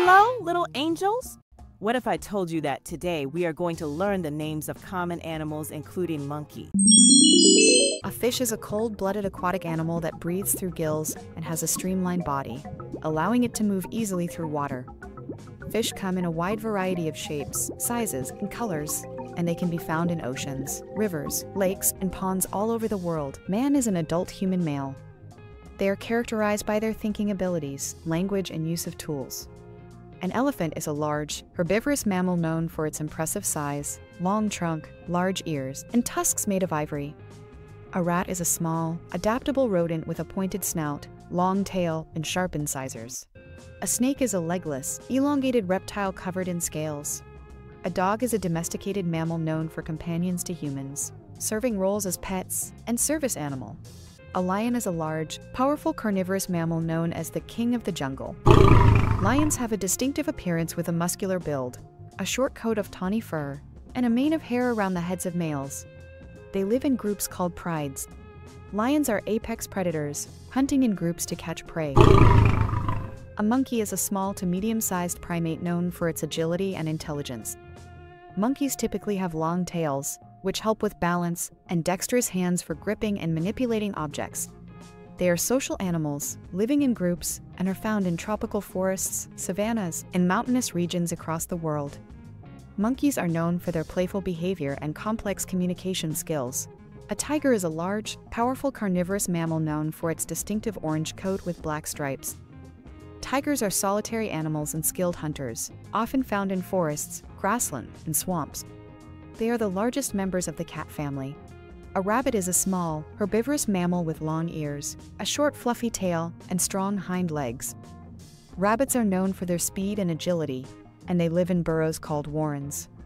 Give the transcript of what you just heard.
Hello, little angels! What if I told you that today we are going to learn the names of common animals, including monkey? A fish is a cold-blooded aquatic animal that breathes through gills and has a streamlined body, allowing it to move easily through water. Fish come in a wide variety of shapes, sizes, and colors, and they can be found in oceans, rivers, lakes, and ponds all over the world. Man is an adult human male. They are characterized by their thinking abilities, language, and use of tools. An elephant is a large, herbivorous mammal known for its impressive size, long trunk, large ears, and tusks made of ivory. A rat is a small, adaptable rodent with a pointed snout, long tail, and sharp incisors. A snake is a legless, elongated reptile covered in scales. A dog is a domesticated mammal known for companions to humans, serving roles as pets and service animal. A lion is a large, powerful carnivorous mammal known as the king of the jungle. Lions have a distinctive appearance with a muscular build, a short coat of tawny fur, and a mane of hair around the heads of males. They live in groups called prides. Lions are apex predators, hunting in groups to catch prey. A monkey is a small to medium-sized primate known for its agility and intelligence. Monkeys typically have long tails, which help with balance, and dexterous hands for gripping and manipulating objects. They are social animals, living in groups, and are found in tropical forests, savannas, and mountainous regions across the world. Monkeys are known for their playful behavior and complex communication skills. A tiger is a large, powerful carnivorous mammal known for its distinctive orange coat with black stripes. Tigers are solitary animals and skilled hunters, often found in forests, grassland, and swamps. They are the largest members of the cat family. A rabbit is a small, herbivorous mammal with long ears, a short fluffy tail, and strong hind legs. Rabbits are known for their speed and agility, and they live in burrows called warrens.